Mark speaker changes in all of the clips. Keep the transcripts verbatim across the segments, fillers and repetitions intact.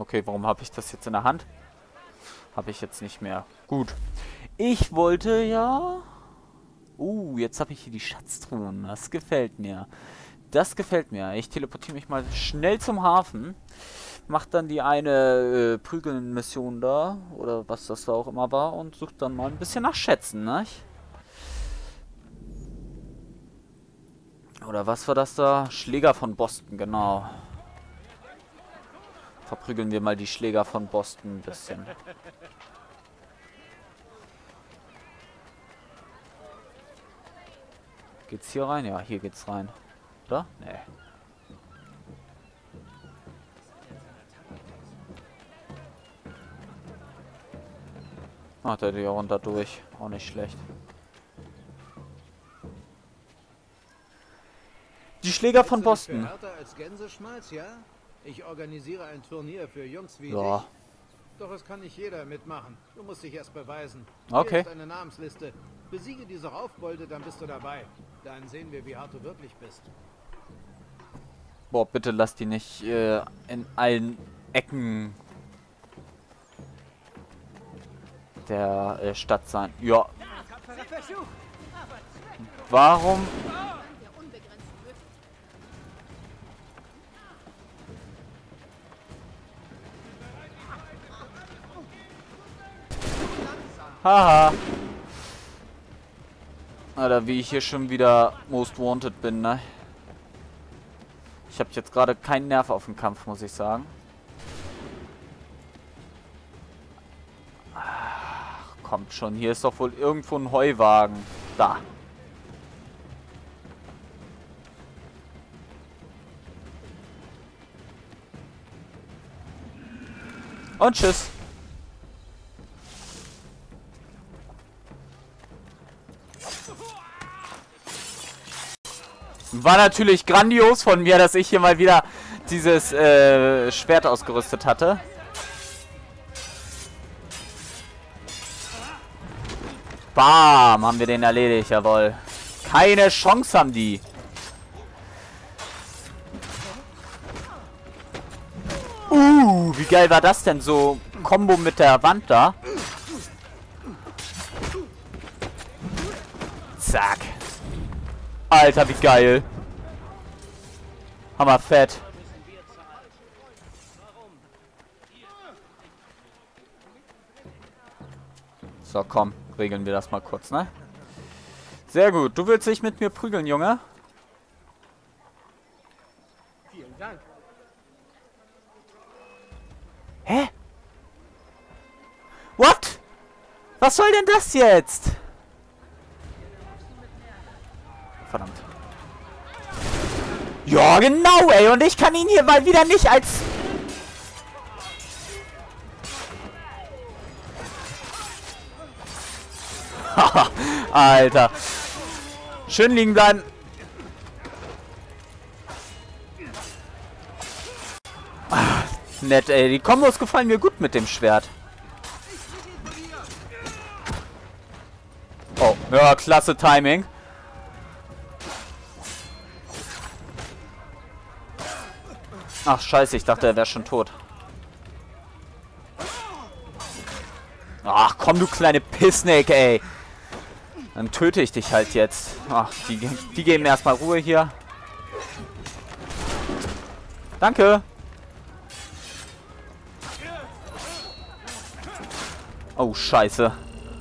Speaker 1: Okay, warum habe ich das jetzt in der Hand? Habe ich jetzt nicht mehr. Gut. Ich wollte ja... Uh, jetzt habe ich hier die Schatztruhen. Das gefällt mir. Das gefällt mir. Ich teleportiere mich mal schnell zum Hafen. Mach dann die eine äh, Prügeln-Mission da. Oder was das da auch immer war. Und such dann mal ein bisschen nach Schätzen, ne? Oder was war das da? Schläger von Boston, genau. Verprügeln wir mal die Schläger von Boston ein bisschen. Geht's hier rein? Ja, hier geht's rein. Oder? Nee. Ach, der hier runter durch. Auch nicht schlecht. Die Schläger von Boston.
Speaker 2: Als Gänseschmalz, ja? Ich organisiere ein Turnier für Jungs wie
Speaker 1: ja.
Speaker 2: dich. Doch es kann nicht jeder mitmachen. Du musst dich erst beweisen.
Speaker 1: Okay.
Speaker 2: Hier ist eine Namensliste. Besiege diese Raufbolde, dann bist du dabei. Dann sehen wir, wie hart du wirklich bist.
Speaker 1: Boah, bitte lass die nicht äh, in allen Ecken der äh, Stadt sein. Ja. Warum? Haha. Alter, wie ich hier schon wieder Most Wanted bin, ne? Ich habe jetzt gerade keinen Nerv auf den Kampf, muss ich sagen. Ach, kommt schon. Hier ist doch wohl irgendwo ein Heuwagen. Da. Und tschüss. War natürlich grandios von mir, dass ich hier mal wieder dieses äh, Schwert ausgerüstet hatte. Bam, haben wir den erledigt, jawohl. Keine Chance haben die. Uh, wie geil war das denn? So Kombo mit der Wand da. Zack. Alter, wie geil. Hammerfett. So, komm. Regeln wir das mal kurz, ne? Sehr gut. Du willst dich mit mir prügeln, Junge?
Speaker 2: Vielen Dank.
Speaker 1: Hä? What? Was soll denn das jetzt? Verdammt. Ja, genau, ey. Und ich kann ihn hier mal wieder nicht als... Alter. Schön liegen bleiben. Ah, nett, ey. Die Kombos gefallen mir gut mit dem Schwert. Oh, ja, klasse Timing. Ach, scheiße, ich dachte, er wäre schon tot. Ach, komm, du kleine Pissnake, ey. Dann töte ich dich halt jetzt. Ach, die, die geben erstmal Ruhe hier. Danke. Oh, scheiße.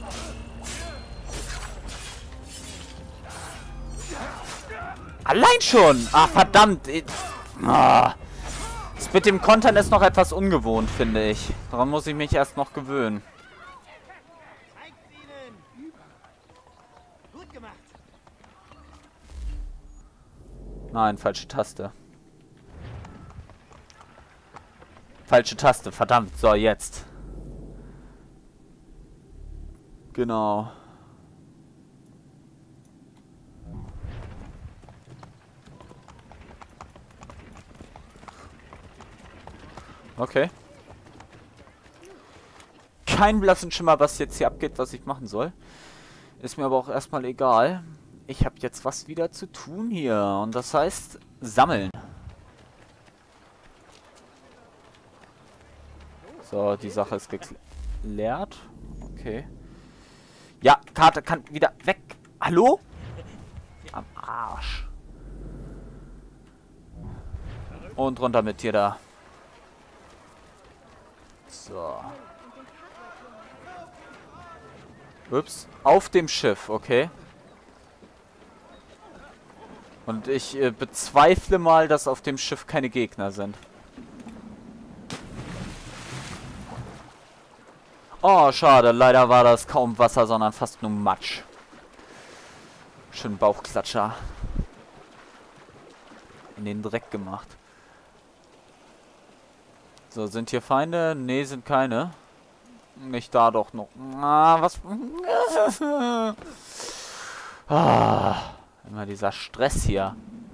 Speaker 1: Allein schon. Ach, verdammt. Ah. Das mit dem Kontern ist noch etwas ungewohnt, finde ich. Daran muss ich mich erst noch gewöhnen. Nein, falsche Taste. Falsche Taste, verdammt. So, jetzt. Genau. Okay. Kein blassen Schimmer, was jetzt hier abgeht, was ich machen soll. Ist mir aber auch erstmal egal. Ich habe jetzt was wieder zu tun hier. Und das heißt, sammeln. So, die Sache ist geklärt. Okay. Ja, Karte kann wieder weg. Hallo? Am Arsch. Und runter mit dir da. So. Ups. Auf dem Schiff, okay. Und ich äh, bezweifle mal, dass auf dem Schiff keine Gegner sind. Oh, schade. Leider war das kaum Wasser, sondern fast nur Matsch. Schön Bauchklatscher. In den Dreck gemacht. So, sind hier Feinde? Nee, sind keine. Nicht da doch noch. Ah, was? Ah, immer dieser Stress hier.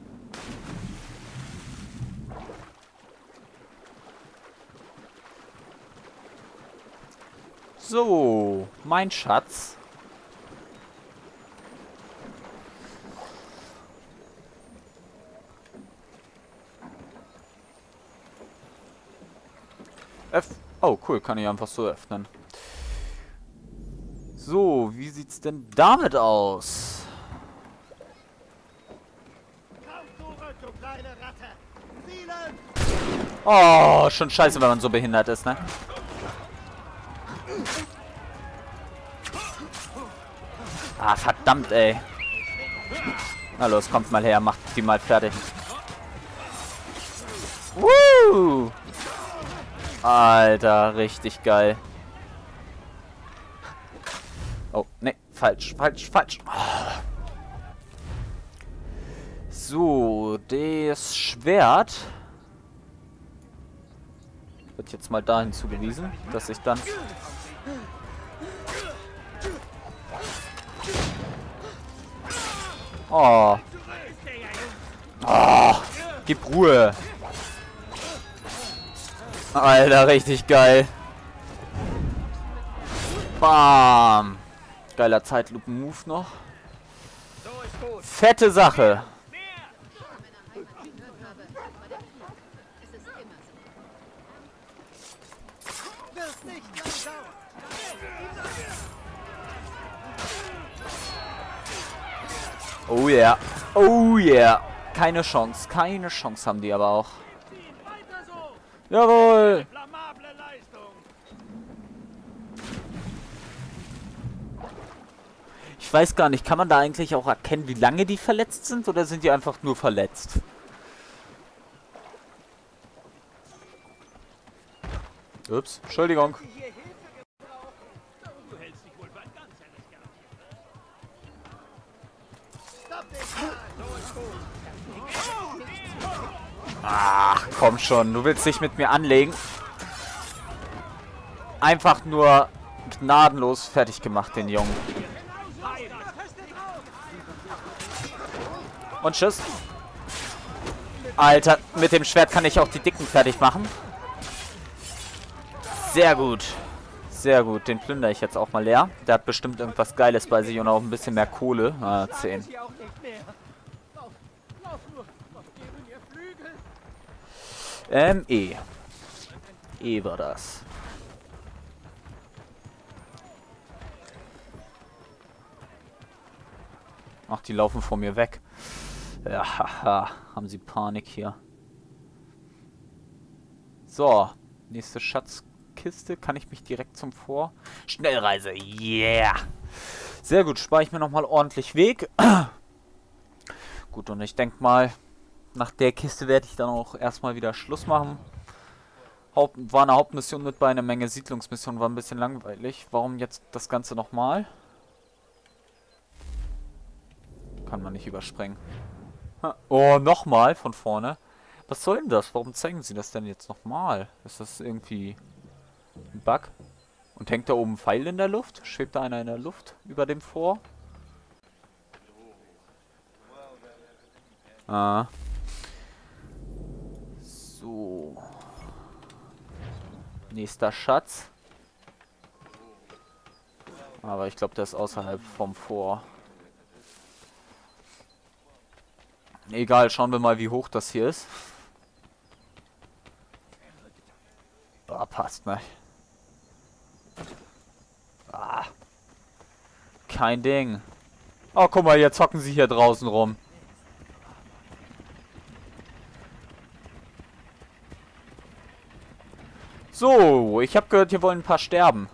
Speaker 1: So, mein Schatz. F. Oh, cool, kann ich einfach so öffnen. So, wie sieht's denn damit aus? Oh, schon scheiße, wenn man so behindert ist, ne? Ah, verdammt, ey. Na los, kommt mal her, macht die mal fertig. Woo! Alter, richtig geil. Oh, ne, falsch, falsch, falsch. So, das Schwert wird jetzt mal dahin zugewiesen, dass ich dann... Oh. Oh, gib Ruhe. Alter, richtig geil. Bam. Geiler Zeitlupen-Move noch. Fette Sache. Oh yeah. Oh yeah. Keine Chance. Keine Chance haben die aber auch. Jawohl. Ich weiß gar nicht, kann man da eigentlich auch erkennen, wie lange die verletzt sind, oder sind die einfach nur verletzt? Ups, Entschuldigung. Ach, komm schon, du willst dich mit mir anlegen. Einfach nur gnadenlos fertig gemacht, den Jungen. Und tschüss. Alter, mit dem Schwert kann ich auch die Dicken fertig machen. Sehr gut. Sehr gut, den plündere ich jetzt auch mal leer. Der hat bestimmt irgendwas Geiles bei sich und auch ein bisschen mehr Kohle. Ah, zehn. Ähm, E. E war das. Ach, die laufen vor mir weg. Ja, haha. Haben sie Panik hier. So. Nächste Schatzkiste. Kann ich mich direkt zum Vor... Schnellreise. Yeah. Sehr gut. Spare ich mir nochmal ordentlich Weg. Gut, und ich denke mal, nach der Kiste werde ich dann auch erstmal wieder Schluss machen. Haupt, war eine Hauptmission mit bei, einer Menge Siedlungsmissionen, war ein bisschen langweilig. Warum jetzt das Ganze nochmal? Kann man nicht überspringen. Oh, nochmal von vorne. Was soll denn das? Warum zeigen sie das denn jetzt nochmal? Ist das irgendwie ein Bug? Und hängt da oben ein Pfeil in der Luft? Schwebt da einer in der Luft über dem Vor? Ah. So. Nächster Schatz. Aber ich glaube, der ist außerhalb vom Vor. Egal, schauen wir mal, wie hoch das hier ist. Ah, passt, ne? Ah. Kein Ding. Oh, guck mal, jetzt hocken sie hier draußen rum. So, ich habe gehört, hier wollen ein paar sterben.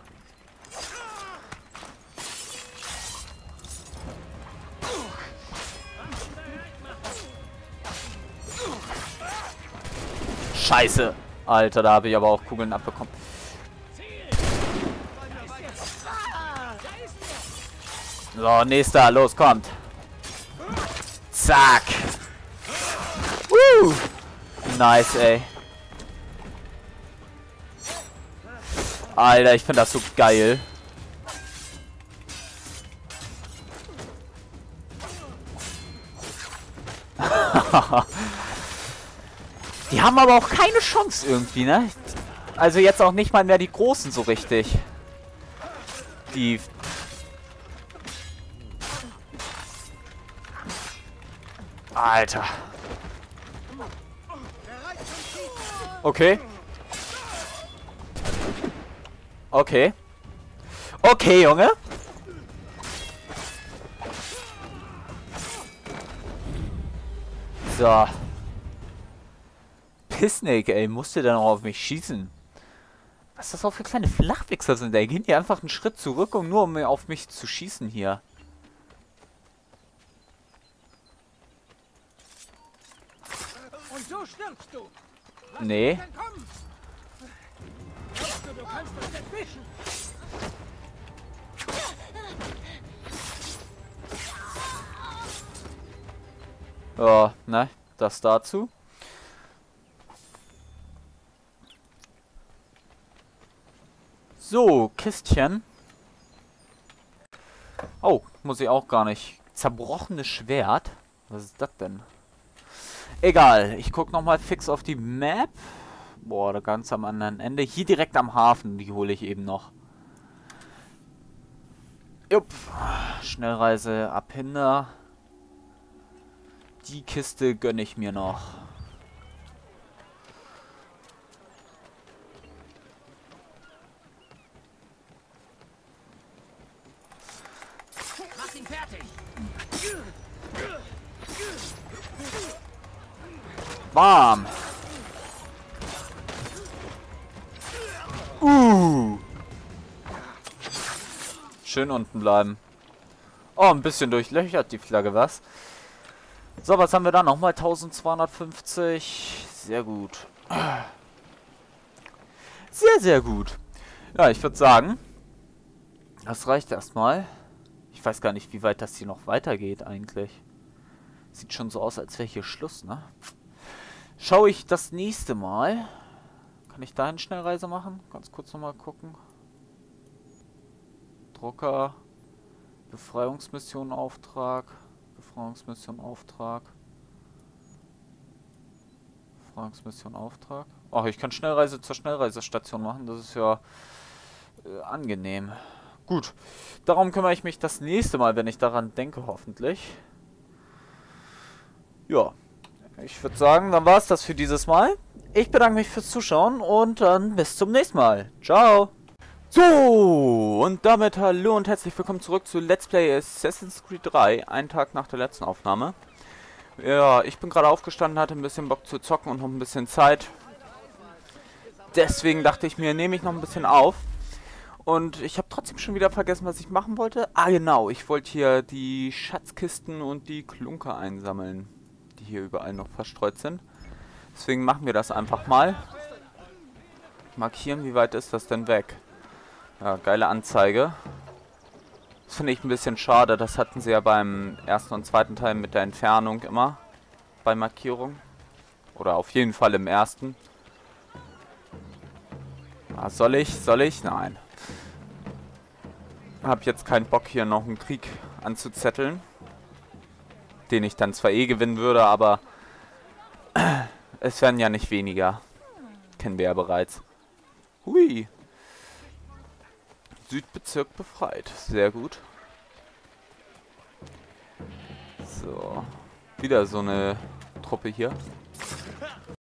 Speaker 1: Scheiße. Alter, da habe ich aber auch Kugeln abbekommen. So, nächster, los, kommt. Zack. Woo. Nice, ey. Alter, ich finde das so geil. Die haben aber auch keine Chance irgendwie, ne? Also jetzt auch nicht mal mehr die Großen so richtig. Die... Alter. Okay. Okay. Okay, Junge. So. Pissnake, ey, musst du dann auch auf mich schießen? Was das auch für kleine Flachwichser sind, ey. Gehen die einfach einen Schritt zurück, um nur um auf mich zu schießen hier.
Speaker 3: Und so stirbst du. Lass
Speaker 1: Nee.
Speaker 3: Glaubst du, du kannst uns entwischen?
Speaker 1: Ja, ne, das dazu. So, Kistchen. Oh, muss ich auch gar nicht. Zerbrochenes Schwert. Was ist das denn? Egal, ich guck nochmal fix auf die Map. Boah, da ganz am anderen Ende. Hier direkt am Hafen, die hole ich eben noch. Jupp. Schnellreise ab hinter. Die Kiste gönne ich mir noch.
Speaker 3: Mach ihn fertig.
Speaker 1: Bam. Uh. Schön unten bleiben. Oh, ein bisschen durchlöchert die Flagge, was? So, was haben wir da? Nochmal eintausendzweihundertfünfzig. Sehr gut. Sehr, sehr gut. Ja, ich würde sagen, das reicht erstmal. Ich weiß gar nicht, wie weit das hier noch weitergeht eigentlich. Sieht schon so aus, als wäre hier Schluss, ne? Schaue ich das nächste Mal. Kann ich da eine Schnellreise machen? Ganz kurz nochmal gucken. Drucker. Befreiungsmission Auftrag. Befreiungsmission Auftrag. Befreiungsmission Auftrag. Oh, ich kann Schnellreise zur Schnellreisestation machen. Das ist ja äh, angenehm. Gut. Darum kümmere ich mich das nächste Mal, wenn ich daran denke, hoffentlich. Ja. Ich würde sagen, dann war es das für dieses Mal. Ich bedanke mich fürs Zuschauen und dann bis zum nächsten Mal. Ciao. So, und damit hallo und herzlich willkommen zurück zu Let's Play Assassin's Creed drei, einen Tag nach der letzten Aufnahme. Ja, ich bin gerade aufgestanden, hatte ein bisschen Bock zu zocken und noch ein bisschen Zeit. Deswegen dachte ich mir, nehme ich noch ein bisschen auf. Und ich habe trotzdem schon wieder vergessen, was ich machen wollte. Ah genau, ich wollte hier die Schatzkisten und die Klunker einsammeln, die hier überall noch verstreut sind. Deswegen machen wir das einfach mal. Markieren, wie weit ist das denn weg? Ja, geile Anzeige. Das finde ich ein bisschen schade. Das hatten sie ja beim ersten und zweiten Teil mit der Entfernung immer. Bei Markierung. Oder auf jeden Fall im ersten. Ah, soll ich? Soll ich? Nein. Hab jetzt keinen Bock, hier noch einen Krieg anzuzetteln. Den ich dann zwar eh gewinnen würde, aber es werden ja nicht weniger. Kennen wir ja bereits. Hui. Südbezirk befreit. Sehr gut. So. Wieder so eine Truppe hier.